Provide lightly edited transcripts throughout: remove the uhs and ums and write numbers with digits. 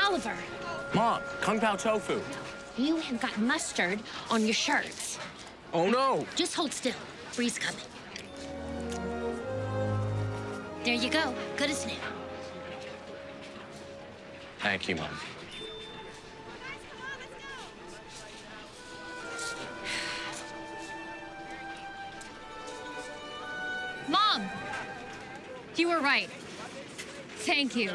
Oliver. Mom, Kung Pao tofu. You have got mustard on your shirts. Oh, no. Just hold still. Bree's coming. There you go. Good as new. Thank you, Mom. Mom! You were right. Thank you.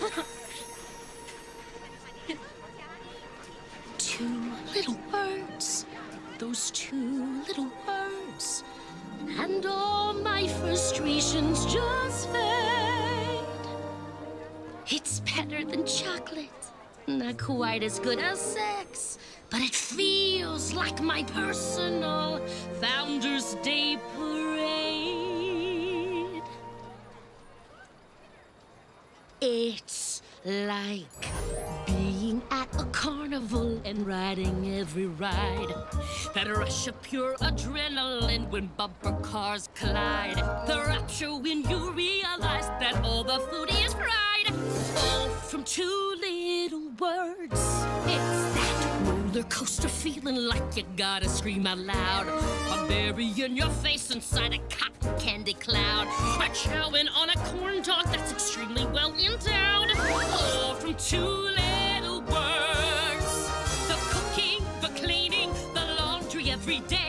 Two little words. Those two little words. And all my frustrations just fade. It's better than chocolate. Not quite as good as sex, but it feels like my personal Founders Day parade. It's like being at a carnival and riding every ride. That rush of pure adrenaline when bumper cars collide. The rapture when you realize that all the food is fried. All from two little words. It's that roller coaster feeling like you gotta scream out loud. I'm burying your face inside a cotton candy cloud. Or chowing on a corn dog that's extremely well endowed. All from two little words. The cooking, the cleaning, the laundry every day.